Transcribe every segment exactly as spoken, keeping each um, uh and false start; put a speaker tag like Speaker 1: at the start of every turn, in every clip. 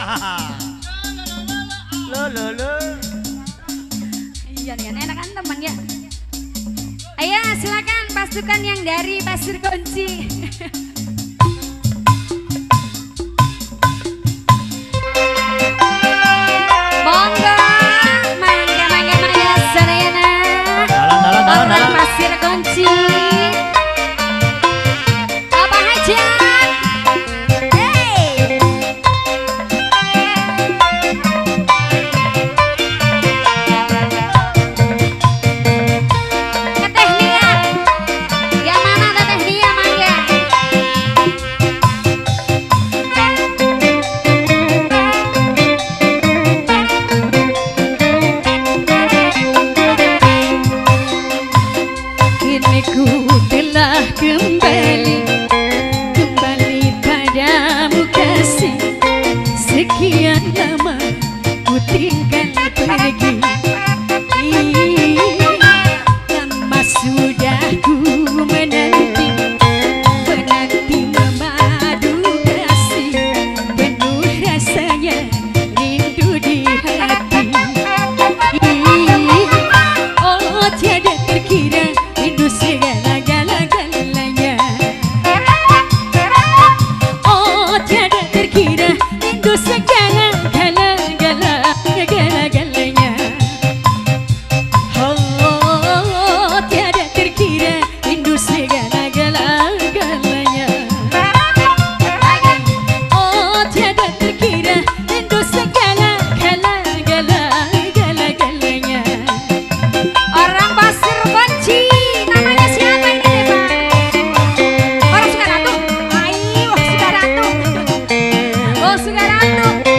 Speaker 1: Lo lo lo.
Speaker 2: Iya nih, enak kan teman ya. Ayo silakan pasukan yang dari Pasir Kunci. Monggo, mangga mangga mangga sarena.
Speaker 1: Dalam dalam dalam dalam.
Speaker 2: Pasir Kunci. Apa hajat? Hey. Teteh Nia. Yang mana Teteh Nia mangga?
Speaker 3: Kini ku telah kembali, kembali padamu kasih. Sekian lama ku tinggal pergi, lama sudah ku menanti, menanti memadu kasih. Penuh rasanya rindu di hati. Oh tiada terkira rindu segala-gala-galanya. Oh tiada terkira rindu segala-gala-gala-galanya. Oh tiada terkira rindu segala-gala-galanya. Oh tiada terkira rindu segala-gala-gala-galanya.
Speaker 2: Orang Pasir Kunci, namanya siapa ini deh Pak? Orang Sukaratu? Ayo, Sukaratu. Oh Sukaratu.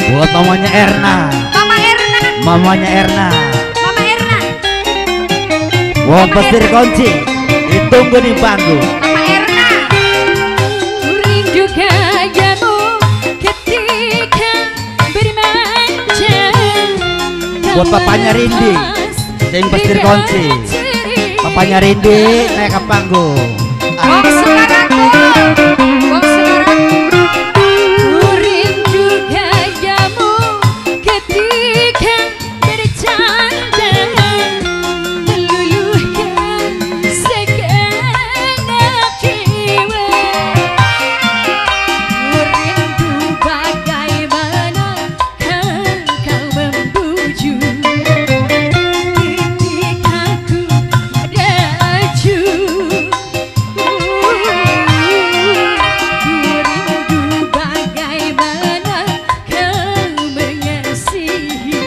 Speaker 4: Buat mamanya Erna.
Speaker 2: Mama Erna.
Speaker 4: Mamanya Erna.
Speaker 2: Mama Erna.
Speaker 4: Wong pesir kunci ditunggu di panggung.
Speaker 2: Mama Erna.
Speaker 3: Rindu gayamu ketika bermanja.
Speaker 4: Buat papanya Rindi sing pesir kunci. Papanya Rindi naik ke panggung.
Speaker 2: Wong Sukaraku. Wong Sukaraku.
Speaker 3: Rindu gayamu ketika bercanda, meluluhkan segenap jiwa. Rindu bagaimana engkau membujuk ketika ku raju. Rindu bagaimana kau mengasihi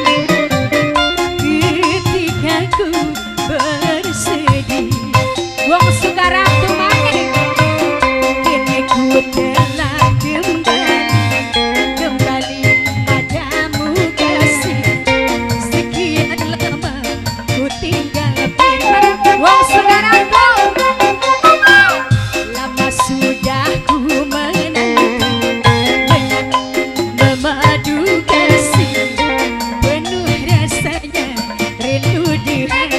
Speaker 3: ketika ku bersedih.
Speaker 2: Wong Sukaratu maneh.
Speaker 3: Kini ku telah kembali, kembali padamu kasih. Sekian lama ku tinggal firman.
Speaker 2: Wong Sukaratu.
Speaker 3: Lama sudah ku menanti dengan memadu kasih. Penuh rasanya rindu di hati.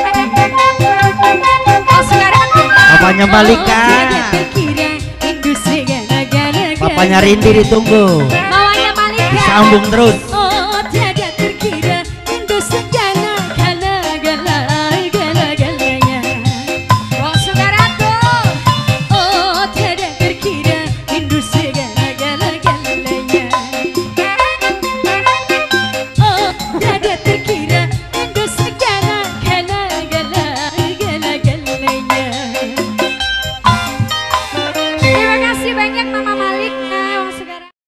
Speaker 2: Wong Sukaratu.
Speaker 4: Papanya Malika.
Speaker 3: Tiada terkira rindu segala-galanya.
Speaker 4: Papanya Rindi ditunggu.
Speaker 2: Mamanya Malika.
Speaker 4: Sambung terus.
Speaker 3: Oh